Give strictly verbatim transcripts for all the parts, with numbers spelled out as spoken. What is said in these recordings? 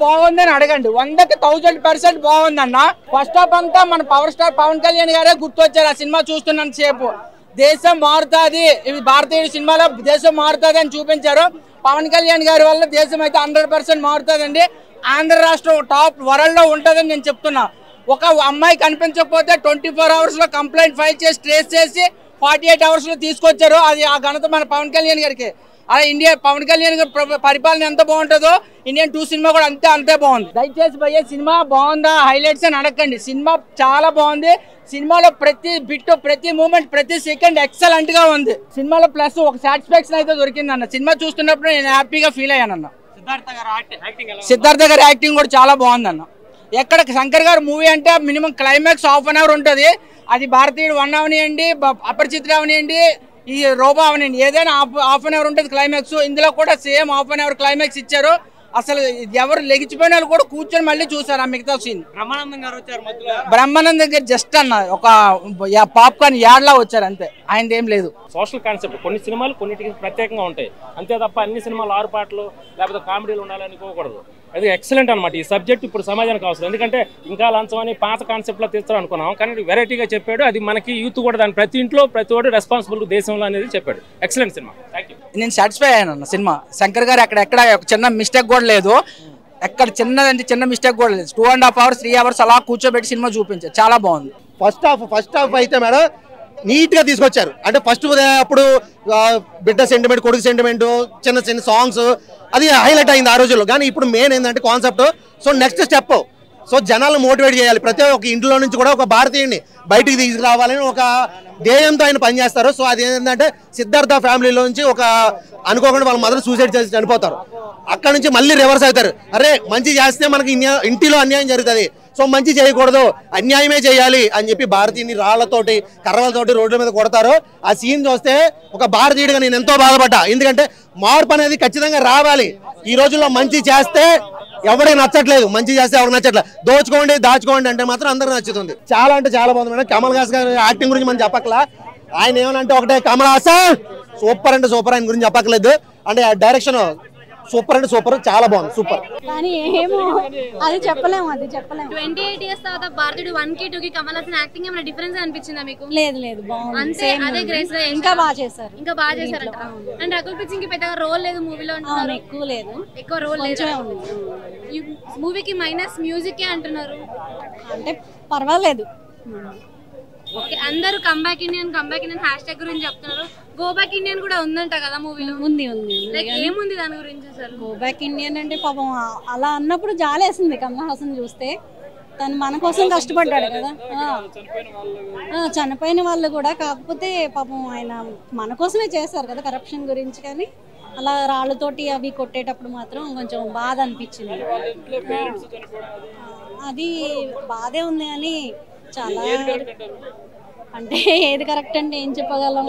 బాగుందని అడగండి, వందకి థౌసండ్ పర్సెంట్ బాగుందన్న. ఫస్ట్ హాఫ్ అంతా మన పవర్ స్టార్ పవన్ కళ్యాణ్ గారే గుర్తొచ్చారు ఆ సినిమా చూస్తున్నంత సేపు. దేశం మారుతుంది, ఇది భారతీయ సినిమాలో దేశం మారుతుంది అని చూపించారు. పవన్ కళ్యాణ్ గారి వల్ల దేశం అయితే హండ్రెడ్ పర్సెంట్ మారుతుందండి. ఆంధ్ర రాష్ట్రం టాప్ వరల్డ్ లో ఉంటుందని నేను చెప్తున్నా. ఒక అమ్మాయి కనిపించకపోతే ట్వంటీ ఫోర్ అవర్స్ లో కంప్లైంట్ ఫైల్ చేసి ట్రేస్ చేసి ఫార్టీ ఎయిట్ అవర్స్ లో తీసుకొచ్చారు. అది ఆ ఘనత మన పవన్ కళ్యాణ్ గారికి. అలా ఇండియా పవన్ కళ్యాణ్ గారి పరిపాలన ఎంత బాగుంటుందో ఇండియన్ టూ సినిమా కూడా అంతే అంతే బాగుంది. దయచేసి భయ్య సినిమా బాగుందా హైలైట్స్ అని అడగండి, సినిమా చాలా బాగుంది. సినిమాలో ప్రతి బిట్ ప్రతి మూమెంట్ ప్రతి సెకండ్ ఎక్సలెంట్ గా ఉంది. సినిమాలో ప్లస్ ఒక సాటిస్ఫాక్షన్ అయితే దొరికింది అన్న. సినిమా చూస్తున్నప్పుడు నేను హ్యాపీగా ఫీల్ అయ్యాను అన్న. సిద్ధార్థ గారి యాక్టింగ్ కూడా చాలా బాగుంది అన్న. ఎక్కడ శంకర్ గారు మూవీ అంటే minimum climax half an hour ఉంటుంది. అది భారతీయుడు వన్ అవనియండి, అపరిచితుడు అవనియండి, ఈ రోబో అవనియండి, ఏదైనా హాఫ్ హాఫ్ అన్ అవర్ ఉంటుంది క్లైమాక్స్. ఇందులో కూడా same half an hour climax ఇచ్చారు. అసలు ఎవరు లెగిచిపోయిన వాళ్ళు కూడా కూర్చొని మళ్ళీ చూసారు ఆ మిగతా సీన్. బ్రహ్మానందం గారు జస్ట్ అన్న ఒక పాప్కార్న్ యాడ్లా వచ్చారు అంతే, ఆయన ఏం లేదు. సోషల్ కాన్సెప్ట్ కొన్ని సినిమాలు కొన్నిటికి ప్రత్యేకంగా ఉంటాయి అంతే తప్ప అన్ని సినిమాలు ఆరు పాటలు లేకపోతే కామెడీలు ఉండాలని కోకూడదు. అది ఎక్సలెంట్ అనమాట. ఈ సబ్జెక్ట్ ఇప్పుడు సమాజానికి అవసరం. ఎందుకంటే ఇంకా లంచం అని పాత కాన్సెప్ట్లో తెస్తారు అనుకున్నాం, కానీ వెరైటీగా చెప్పాడు. అది మనకి యూత్ కూడా దాని ప్రతి ఇంట్లో ప్రతి ఒక్కటి రెస్పాన్సిబుల్ దేశంలో అనేది చెప్పాడు. ఎక్సలెంట్ సినిమా. Thank you. నేను సాటిస్ఫై అయ్యాను అన్న సినిమా. శంకర్ గారు అక్కడ ఎక్కడ చిన్న మిస్టేక్ కూడా లేదు, ఎక్కడ చిన్నదంటే చిన్న మిస్టేక్ కూడా లేదు. Two and half hours three hours అలా కూర్చోబెట్టి సినిమా చూపించారు, చాలా బాగుంది. ఫస్ట్ హాఫ్ ఫస్ట్ హాఫ్ అయితే మేడం నీట్గా తీసుకొచ్చారు. అంటే ఫస్ట్ అప్పుడు బిడ్డ సెంటిమెంట్, కొడుకు సెంటిమెంట్, చిన్న చిన్న సాంగ్స్ అది హైలైట్ అయింది ఆ రోజుల్లో. కానీ ఇప్పుడు మెయిన్ ఏంటంటే concept. So next step so జనాలను మోటివేట్ చేయాలి. ప్రతి ఒక్క ఇంట్లో నుంచి కూడా ఒక భారతీయుడిని బయటికి తీసుకురావాలని ఒక ధ్యేయంతో ఆయన పనిచేస్తారు. సో అది ఏంటంటే సిద్ధార్థ ఫ్యామిలీలో నుంచి ఒక అనుకోకుండా వాళ్ళ మదర్ సూసైడ్ చేసి చనిపోతారు. అక్కడ నుంచి మళ్ళీ రివర్స్ అవుతారు. అరే మంచి చేస్తే మనకి ఇంటిలో అన్యాయం జరుగుతుంది, సో మంచి చేయకూడదు, అన్యాయమే చేయాలి అని చెప్పి భారతీయుని రాళ్లతోటి కర్రలతోటి రోడ్ల మీద కొడతారు. ఆ సీన్ చూస్తే ఒక భారతీయుడిగా నేను ఎంతో బాధపడ్డా. ఎందుకంటే మార్పు అనేది ఖచ్చితంగా రావాలి. ఈ రోజుల్లో మంచి చేస్తే ఎవరికి నచ్చట్లేదు, మంచి చేస్తే ఎవరికి నచ్చట్లేదు. దోచుకోండి దాచుకోండి అంటే మాత్రం అందరికి నచ్చుతుంది. చాలా అంటే చాలా బాగుంది మేడం. కమల్ హాసన్ గారి యాక్టింగ్ గురించి మనం చెప్పక్కలా. ఆయన ఏమనంటే ఒకటే కమల్ హాసన్ సూపర్ అంటే సూపర్, ఆయన గురించి చెప్పక్కలేదు. అంటే డైరెక్షన్ సూపర్ అంటే సూపర్, చాలా బాగుంది, సూపర్. కానీ ఏమో అది చెప్పలేము, అది చెప్పలేము. ట్వంటీ ఎయిట్ ఇయర్స్ తర్వాత భారతీయుడు వన్ కి టూ కి కమల్ హాసన్ యాక్టింగ్ ఏమైనా డిఫరెన్స్ అనిపించిందా మీకు? లేదు లేదు, బాగుంది. అంతే, అదే గ్రేస్ గా ఇంకా బాగా చేశారు, ఇంకా బాగా చేశారంట. అండ్ రకుల్ ప్రీత్ సింగ్ కి పెద్దగా రోల్ లేదు మూవీలో అంటున్నారు. ఎక్కువ లేదు, ఎక్కువ రోల్ లేదు. ఈ మూవీకి మైనస్ మ్యూజిక్ అంటున్నారు. అంటే పర్వాలేదు. ఓకే, అందరూ comeback Indian comeback Indian hashtag గురించి చెప్తున్నారు. గో బ్యాక్ ఇండియన్ కూడా ఉందంట కదా మూవీలో? ఉంది ఉంది. లైక్ ఏముంది దాని గురించి అసలు? గో బ్యాక్ ఇండియన్ అంటే పాపం అలా అన్నప్పుడు జాలేసింది కమల్ హాసన్ చూస్తే. తను మన కోసం కష్టపడ్డాడు కదా, చనిపోయిన వాళ్ళు కూడా. కాకపోతే పాపం ఆయన మన కోసమే చేశారు కదా కరప్షన్ గురించి. కానీ అలా రాళ్ళతోటి అవి కొట్టేటప్పుడు మాత్రం కొంచెం బాధ అనిపించింది. అది బాధే ఉంది కానీ చాలా అంటే ఏది కరెక్ట్ అంటే ఏం చెప్పగలం.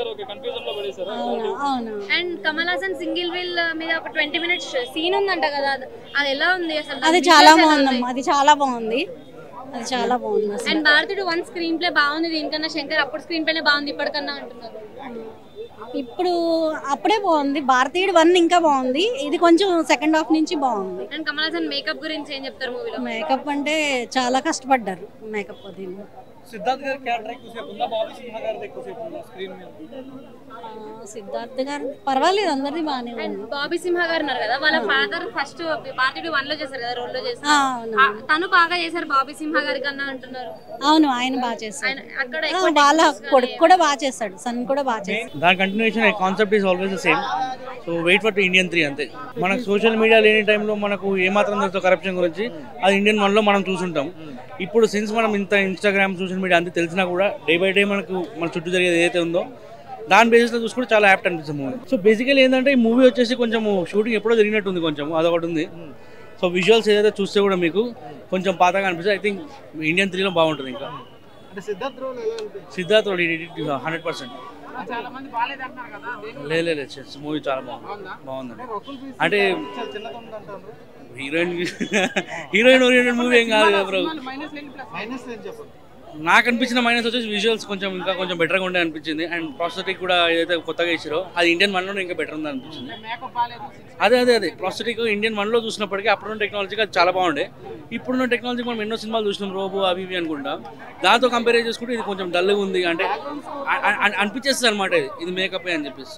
అవును. And Kamal Haasan single wheel మీద ఒక ట్వంటీ మినిట్స్ సీన్ ఉందంట కదా, అది ఎలా ఉంది అసలు? అది చాలా బాగుందమ్మా, అది చాలా బాగుంది, అది చాలా బాగుంది. అండ్ భారతీయుడు వన్ స్క్రీన్ ప్లే బాగుంది దీనికన్నా. శంకర్ అప్పుడు స్క్రీన్ ప్లేనే బాగుంది ఇప్పటికన్నా అంటున్నారు. ఇప్పుడు అప్పుడే బాగుంది, భారతీయుడు వన్ ఇంకా బాగుంది, ఇది కొంచెం సెకండ్ హాఫ్ నుంచి బాగుంది. అండ్ కమల్ హాసన్ మేకప్ గురించి ఏం చెప్తారు మూవీలో? మేకప్ అంటే చాలా కష్టపడ్డారు మేకప్. అది సిద్ధార్థ్ గారి క్యారెక్టర్ ఎక్కువసేపు ఉందా, బాబీ సింహ గారిది ఎక్కువసేపు ఉందా స్క్రీన్ మీద? సిద్ధార్థ్ గారు పర్వాలేదు, అందరిది బాగానే ఉంది. బాబీ సింహ గారు ఉన్నారు కదా, వాళ్ళ ఫాదర్ ఫస్ట్ భారతీయుడు వన్ లో చేశారు కదా, రోల్ లో చేశారు. తను బాగా చేశారు బాబీ సింహ గారి కన్నా అంటున్నారు. అవును, ఆయన బాగా చేశారు. అక్కడ వాళ్ళ కొడుకు కూడా బాగా చేశాడు, సన్ కూడా బాగా చేశాడు. దాని continuation concept is always the same. So wait for Indian three అంతే. మనకు సోషల్ మీడియా లేని టైంలో మనకు ఏమాత్రం తెలుసు కరప్షన్ గురించి, అది ఇండియన్ వన్ లో మనం చూసుంటాం. ఇప్పుడు సిన్స్ మనం ఇంత ఇన్స్టాగ్రామ్ సోషల్ మీడియా అంతా తెలిసినా కూడా డే బై డే మనకు మన చుట్టూ జరిగేది ఏదైతే ఉందో దాని బేసిస్లో చూసుకుంటే చాలా యాప్ట్ అనిపిస్తుంది మూవీ. సో బేసికలీ ఏంటంటే ఈ మూవీ వచ్చేసి కొంచెం షూటింగ్ ఎప్పుడో జరిగినట్టు ఉంది, కొంచెం అదొకటి ఉంది. సో విజువల్స్ ఏదైతే చూస్తే కూడా మీకు కొంచెం పాతగా అనిపిస్తుంది. ఐ థింక్ ఇండియన్ త్రీలో బాగుంటుంది. ఇంకా సిద్ధార్థ్ హండ్రెడ్ పర్సెంట్ లేదు, మూవీ చాలా బాగుంది, బాగుందండి. అంటే హీరోయిన్ హీరోయిన్ ఓరియంటెడ్ మూవీ ఏం కాదు కదా బ్రో. నాకు అనిపించిన మైనస్ వచ్చేసి విజువల్స్ కొంచెం ఇంకా కొంచెం బెటర్గా ఉండే అనిపించింది. అండ్ ప్రాస్థెటిక్ కూడా ఏదైతే కొత్తగా ఇచ్చారో అది ఇండియన్ వన్లో ఇంకా బెటర్ ఉంది అనిపించింది. అదే అదే అదే ప్రాస్థెటిక్ ఇండియన్ వన్లో చూసినప్పటికీ అప్పుడున్న టెక్నాలజీకి అది చాలా బాగుండే. ఇప్పుడున్న టెక్నాలజీ మనం ఎన్నో సినిమాలు చూసినాం, రోబో అవి ఇవి అనుకుంటా. దాంతో కంపేర్ చేసుకుంటే ఇది కొంచెం డల్గా ఉంది అంటే అనిపించేస్తుంది అనమాట. ఇది ఇది మేకప్ అని చెప్పేసి.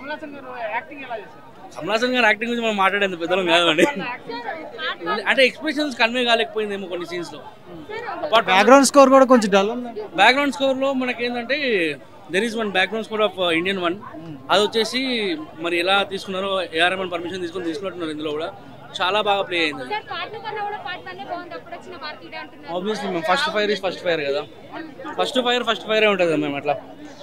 కమల్ హాసన్ గారు యాక్టింగ్ గురించి మనం మాట్లాడేంత పెద్దలం కాదండి. అంటే ఎక్స్ప్రెషన్స్ కన్వే కాలేకపోయిందేమో కొన్ని సీన్స్ లో. బ్యాక్గ్రౌండ్ స్కోర్ కూడా కొంచెం డల్ ఉంది. బ్యాక్గ్రౌండ్ స్కోర్ లో మనకి ఏంటంటే there is one background score of Indian one. అది వచ్చేసి మరి ఎలా తీసుకున్నారో ఏఆర్ఎంఎన్ పర్మిషన్ తీసుకుని తీసుకున్నట్టున్నారు. ఇందులో కూడా చాలా బాగా ప్లే అయింది. ఆబ్వియస్లీ మేము first fire is first fire కదా, ఫస్ట్ ఫైర్ ఫస్ట్ ఫైరే ఉంటుంది మేము అట్లా.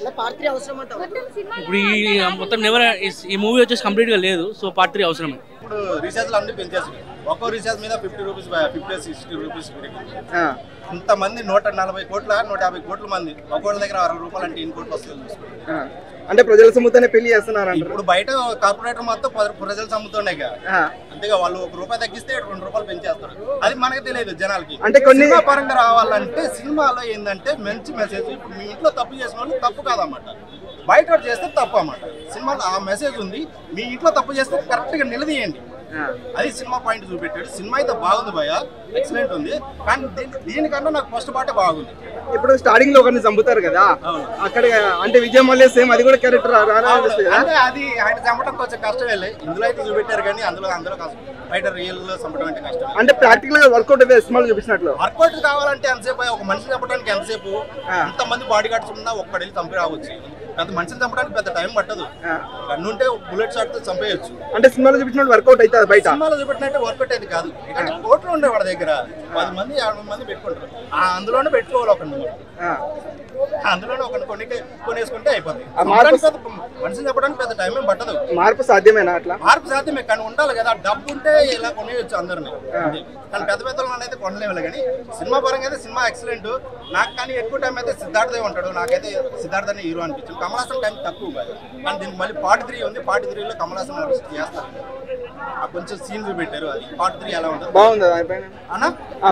ఇప్పుడు ఈ మొత్తం నెవర్ ఈ మూవీ వచ్చేసి కంప్లీట్ గా లేదు, సో పార్ట్ త్రీ అవసరమే. ఇప్పుడు రీఛార్జ్లు అన్ని పెంచేసి ఒక్కో రీఛార్జ్ మీద fifty rupees fifty sixty rupees ఇంతమంది నూట నలభై కోట్ల నూట యాభై కోట్ల మంది ఒక్కోళ్ళ దగ్గర అరవై రూపాయలు అంటే ఇన్ని కోట్లు వస్తుంది. అంటే ప్రజల సొమ్ముతోనే పెళ్లి చేస్తున్నారు. ఇప్పుడు బయట కార్పొరేటర్ మొత్తం ప్రజల సొమ్ముతోనే అంతేగా, వాళ్ళు ఒక రూపాయి తగ్గిస్తే రెండు రూపాయలు పెంచేస్తారు. అది మనకి తెలియదు జనాలకి. అంటే కొన్ని పరంగా రావాలంటే సినిమాలో ఏంటంటే మంచి మెసేజ్. ఇప్పుడు మీ ఇంట్లో తప్పు చేసిన వాళ్ళు తప్పు కాదన్నమాట, బయట చేస్తే తప్పు అన్నమాట. సినిమాలో ఆ మెసేజ్ ఉంది, మీ ఇంట్లో తప్పు చేస్తే కరెక్ట్ గా నిలదీయండి. అది సినిమా పాయింట్ చూపెట్టాడు. సినిమా అయితే బాగుంది భయ, ఎక్సలెంట్ ఉంది. కానీ దీనికన్నా నాకు ఫస్ట్ పార్ట్ బాగుంది. ఇప్పుడు స్టార్టింగ్ లో ఒకరిని చంపుతారు కదా, అక్కడ అంటే విజయ్ మల్య సేమ్ అది కూడా క్యారెక్టర్ అంటే అది ఆయన చంపడం కొంచెం కష్టం వెళ్ళి ఇందులో అయితే చూపెట్టారు. కానీ అందులో అందులో బయట రియల్ గా చంపడం అంటే కష్టం. అంటే ప్రాక్టికల్ గా వర్కౌట్ అయితే సినిమాలు చూపించినట్లు. వర్కౌట్ కావాలంటే ఎంతసేపు, ఒక మనిషి చంపడానికి ఎంతసేపు, ఎంతమంది బాడీ గార్డ్స్ ఉన్నా ఒక్కడి వెళ్ళి చంపి రావచ్చు. పెద్ద మనిషిని చంపడానికి పెద్ద టైం పట్టదు. గన్ను ఉంటే బుల్లెట్ షాట్ తో చంపేయచ్చు. అంటే సినిమాలో చూపించినట్టు వర్కౌట్ అయితే బయట సినిమాలో చూపెట్టినట్టు వర్కౌట్ అయితే కాదు. ఇక్కడ కోట్లు ఉండే వాడి దగ్గర పది మంది యాభై మంది పెట్టుకుంటారు, అందులోనే పెట్టుకోవాలి ఒకటి, అందులోనే ఒకటి కొన్ని కొనేసుకుంటే అయిపోతుంది. మనిషిని చెప్పడానికి పెద్ద టైం ఏం పట్టదు. మార్పు సాధ్యమేనా? అట్లా మార్పు సాధ్యమే, కానీ ఉండాలి కదా. డబ్బు ఉంటే ఇలా కొనేయచ్చు అందరినీ, కానీ పెద్ద పెద్ద అయితే కొనలేము. కానీ సినిమా పరంగా అయితే సినిమా ఎక్సలెంట్. నాకు కానీ ఎక్కువ టైం అయితే సిద్ధార్థే ఉంటాడు. నాకైతే సిద్ధార్థ్ అనే హీరో అనిపించింది. కమల్ హాసన్ టైం తక్కువ కాదు, కానీ దీనికి మళ్ళీ పార్ట్ త్రీ ఉంది. పార్ట్ త్రీలో కమల్ హాసన్ చేస్తారు. కొంచెం సీన్ చూపెట్టారు. అది పార్ట్ త్రీ ఎలా ఉంటుంది బాగుంది అన్న.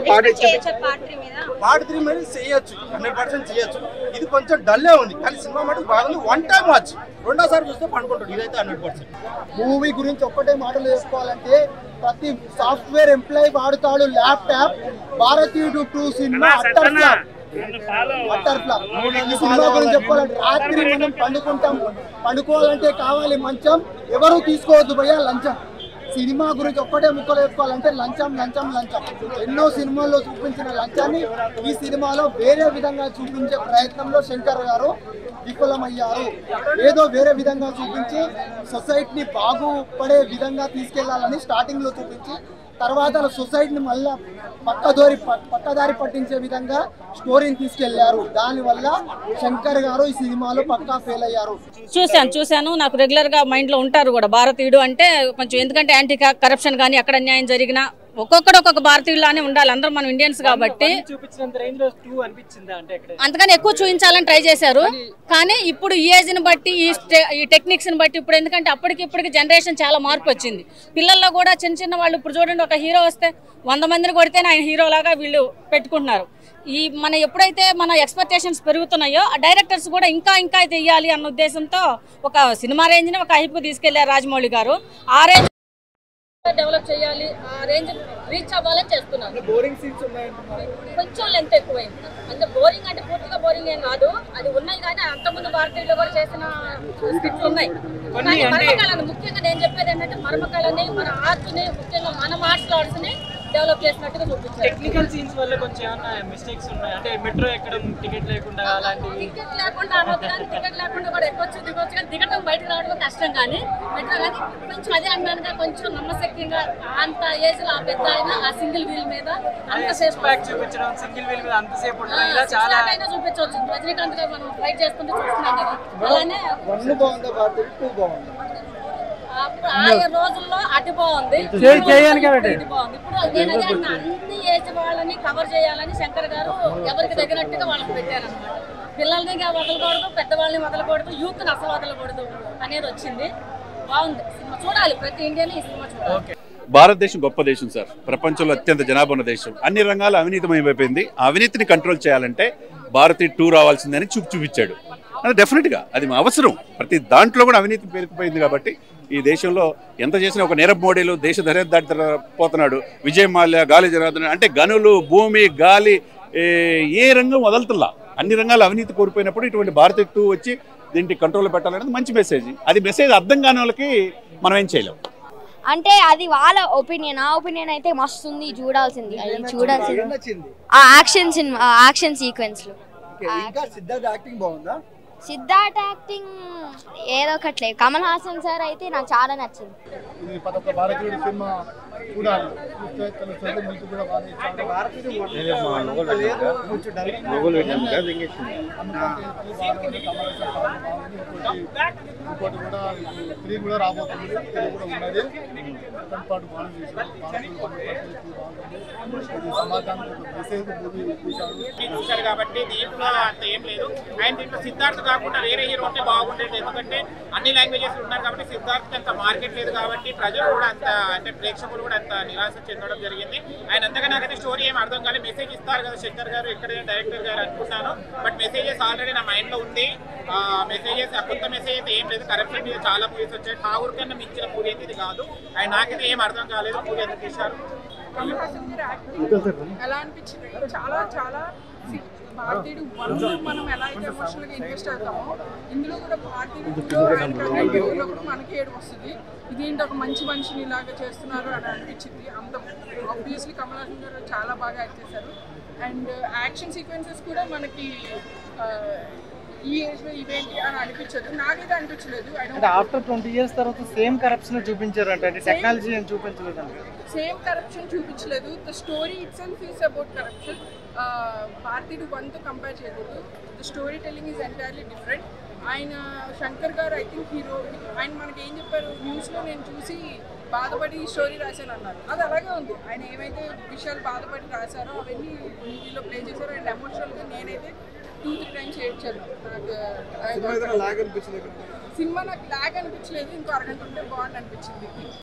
పార్ట్ త్రీ మీద చేయొచ్చు, హండ్రెడ్ పర్సెంట్ చేయొచ్చు. ఇది కొంచెం డల్లే ఉంది, కానీ సినిమా మటుకు బాగుంది. వన్ టైం వాచ్, రెండోసారి చూస్తే పండుకుంటాడు. ఇదైతే హండ్రెడ్ పర్సెంట్. మూవీ గురించి ఒక్కటే మాటలు చేసుకోవాలంటే ప్రతి సాఫ్ట్వేర్ ఎంప్లాయీ వాడుతాడు ల్యాప్టాప్. భారతీయుడు టూ సినిమా అట్టర్ ఫ్లాప్, అట్టర్ ఫ్లాప్. ఈ సినిమా గురించి చెప్పాలంటే రాత్రి మనం పండుకుంటాం, పండుకోవాలంటే కావాలి మంచం, ఎవరు తీసుకోవద్దు భయ్యా లంచం. సినిమా గురించి ఒక్కటే ముక్కలు చెప్పుకోవాలంటే లంచం లంచం లంచం. ఎన్నో సినిమాల్లో చూపించిన లంచాన్ని ఈ సినిమాలో వేరే విధంగా చూపించే ప్రయత్నంలో శంకర్ గారు విఫలమయ్యారు. ఏదో వేరే విధంగా చూపించి సొసైటీని బాగుపడే విధంగా తీసుకెళ్లాలని స్టార్టింగ్ లో చూపించి తర్వాత సొసైటీని మళ్ళా పక్కదోరి పక్కదారి పట్టించే విధంగా స్టోరీని తీసుకెళ్లారు. దానివల్ల శంకర్ గారు ఈ సినిమాలో పక్కా ఫెయిల్ అయ్యారు. చూశాను చూశాను నాకు రెగ్యులర్ గా మైండ్ లో ఉంటారు కూడా భారతీయుడు అంటే కొంచెం, ఎందుకంటే యాంటీ కరప్షన్ కానీ ఎక్కడ అన్యాయం జరిగినా ఒక్కొక్కడు ఒక్కొక్క భారతీయులానే ఉండాలి. అందరూ మనం ఇండియన్స్ కాబట్టి అంతకని ఎక్కువ చూపించాలని ట్రై చేశారు. కానీ ఇప్పుడు ఈ ఏజ్ ని బట్టి ఈ టెక్నిక్స్ ని బట్టి ఇప్పుడు ఎందుకంటే అప్పటికి ఇప్పటికి జనరేషన్ చాలా మార్పు వచ్చింది. పిల్లల్లో కూడా చిన్న చిన్న వాళ్ళు ఇప్పుడు చూడండి, ఒక హీరో వస్తే వంద మందిని కొడితే ఆయన హీరో లాగా వీళ్ళు పెట్టుకుంటున్నారు. ఈ మన ఎప్పుడైతే మన ఎక్స్పెక్టేషన్స్ పెరుగుతున్నాయో ఆ డైరెక్టర్స్ కూడా ఇంకా ఇంకా తెయ్యాలి అన్న ఉద్దేశంతో ఒక సినిమా రేంజ్ ని ఒక హైప్ తీసుకెళ్లారు రాజమౌళి గారు. ఆ రేంజ్ డెవలప్ చేయాలి, ఆ రేంజ్ రీచ్ అవ్వాలని చేస్తున్నారు. బోరింగ్ సీన్స్ ఉన్నాయి, కొంచెం లెంత్ ఎక్కువైంది. అంటే బోరింగ్ అంటే పూర్తిగా బోరింగ్ ఏం కాదు, అది ఉన్నాయి. కానీ అంతకుముందు భారతీయులు కూడా చేసిన స్క్రిప్ట్స్ ఉన్నాయి. కానీ మర్మకళని ముఖ్యంగా నేను చెప్పేది ఏంటంటే మర్మకళని, మన ఆర్ట్ ని, ముఖ్యంగా మన మార్షల్ ఆర్ట్స్ ని డెవలప్ చేసినట్టుగా చూపించారు. టెక్నికల్ సీన్స్ వల్ల కొంచెం ఏమైనా మిస్టేక్స్ ఉన్నాయి అంటే మెట్రో ఎక్కడం, టికెట్ లేకుండా అలాంటి. టికెట్ లేకుండా అనొద్దు, టికెట్ లేకుండా కూడా ఎక్కొచ్చు దిగొచ్చు, కానీ దిగటం బయటకు రావడం కష్టం. కానీ మెట్రో కానీ కొంచెం అదే అన్నానుగా కొంచెం నమ్మశక్యంగా అంత ఏజ్ లో ఆ పెద్ద ఆయన ఆ సింగిల్ వీల్ మీద అంతసేపు చూపించడం, సింగిల్ వీల్ మీద అంతసేపు చాలా అయినా చూపించవచ్చు. రజనీకాంత్ గారు మనం ట్రై చేసుకుంటూ చూస్తున్నాం కదా. అలానే ఆయా రోజుల్లో అటు బాగుంది, ఇది బాగుంది. ఇప్పుడు నేను అదే అన్నా, అన్ని ఏజ్ వాళ్ళని కవర్ చేయాలని శంకర్ గారు ఎవరికి తగినట్టుగా వాళ్ళకి పెట్టారనమాట. పిల్లల్ని వదలకూడదు, పెద్దవాళ్ళని వదలకూడదు, యూత్ ని అసలు వదలకూడదు అనేది వచ్చింది. బాగుంది సినిమా, చూడాలి ప్రతి ఇండియన్ ఈ సినిమా చూడాలి. భారతదేశం గొప్ప దేశం సార్, ప్రపంచంలో అత్యంత జనాభా ఉన్న దేశం. అన్ని రంగాలు అవినీతిమయమైపోయింది. ఆ అవినీతిని కంట్రోల్ చేయాలంటే భారతి టూ రావాల్సిందని చూపు చూపించాడు. అది డెఫినెట్గా అది అవసరం. ప్రతి దాంట్లో కూడా అవినీతి పేరుకుపోయింది కాబట్టి ఈ దేశంలో ఎంత చేసినా ఒక నీరవ్ మోడీలు దేశ దర్యాప్తు దాటి పోతున్నాడు. విజయ్ మాల్యా, గాలి జనార్దన్ అంటే గనులు, భూమి, గాలి ఏ రంగం వదలుతుల్లా. అన్ని రంగాలు అవినీతి కోల్పోయినప్పుడు ఇటువంటి భారతి టూ వచ్చి దీనికి కంట్రోల్ పెట్టాలనేది మంచి మెసేజ్. అది మెసేజ్ అర్థం కాని వాళ్ళకి మనం ఏం చేయలేం. అంటే అది వాళ్ళ ఒపీనియన్. ఆ ఒపీనియన్ అయితే మస్తు ఉంది, చూడాల్సింది. అది చూడాల్సింది ఆ యాక్షన్ సినిమా, యాక్షన్ సీక్వెన్స్ లో. సిద్ధార్థ్ యాక్టింగ్ బాగుందా? సిద్ధార్థ్ యాక్టింగ్ ఏదో ఒకట్లే. కమల్ హాసన్ సార్ అయితే నాకు చాలా నచ్చింది. భారతీయుడు సినిమా చూడాలి. ఇంకోటి కూడా త్రీ కూడా రాబోతుంది, త్రీ కూడా ఉన్నది. పాటు సమాజానికి మెసేజ్ చూశారు కాబట్టి దీంట్లో అంత ఏం లేదు. అండ్ దీంట్లో సిద్ధార్థ్ కాకుండా వేరే హీరో ఉంటే బాగుండేది. ఎందుకంటే అన్ని లాంగ్వేజెస్ ఉన్నారు కాబట్టి సిద్ధార్థ్ అంత మార్కెట్ లేదు కాబట్టి ప్రజలు కూడా అంత అంటే ప్రేక్షకులు కూడా అంత నిరాశ చెందడం జరిగింది. ఆయన అంతగా నాకైతే స్టోరీ ఏం అర్థం కాలేదు. మెసేజ్ ఇస్తారు కదా శంకర్ గారు, ఇక్కడ డైరెక్టర్ గారు అనుకుంటాను. బట్ మెసేజెస్ ఆల్రెడీ నా మైండ్లో ఉంది. మెసేజెస్ కొత్త మెసేజ్ అయితే ఏం లేదు. కరప్షన్ మీద చాలా మూవీస్ వచ్చాయి. ఠాగూర్ కన్నా మించిన మూవీ అయితే ఇది కాదు. ఆయన నాకైతే ఏం అర్థం కాలేదు మూవీ ఎందుకు తీశారు. ఎలా అనిపించింది? చాలా చాలా భారతీయుడు వన్ మనం ఎలా అయితే ఎమోషనల్గా ఇన్వెస్ట్ అవుతామో ఇందులో కూడా భారతీయుడు కూడా మనకి ఏడు వస్తుంది. ఇదేంటి ఒక మంచి మనిషిని ఇలాగా చేస్తున్నారు అని అనిపించింది. అంత ఆబ్వియస్లీ కమల్ హాసన్ గారు చాలా బాగా యాక్ట్ చేశారు. అండ్ యాక్షన్ సీక్వెన్సెస్ కూడా మనకి ఈ ఏజ్ లో ఇవేంటి అని అనిపించదు. నాకైతే అనిపించలేదు. ఆఫ్టర్ ట్వంటీ ఇయర్స్ తర్వాత సేమ్ కరప్షన్ చూపించారు అంటే టెక్నాలజీ చూపించలేదు అంటే సేమ్ కరప్షన్ చూపించలేదు. The story itself is about corruption. Bharateeyudu one తో కంపేర్ చేయకూడదు. The story telling is entirely different. ఆయన శంకర్ గారు ఐ థింక్ హీరో. ఆయన మనకి ఏం చెప్పారు, న్యూస్లో నేను చూసి బాధపడి స్టోరీ రాశాను అన్నారు. అది అలాగే ఉంది. ఆయన ఏమైతే విషయాలు బాధపడి రాశారో అవన్నీ మూవీలో ప్లే చేశారో. అండ్ ఎమోషనల్గా నేనైతే టూ త్రీ టైమ్స్ ఏడ్చాను. నాకు సినిమా నాకు లాగ్ అనిపించలేదు. ఇంకో అరగంట ఉంటే బాగుంది అనిపించింది.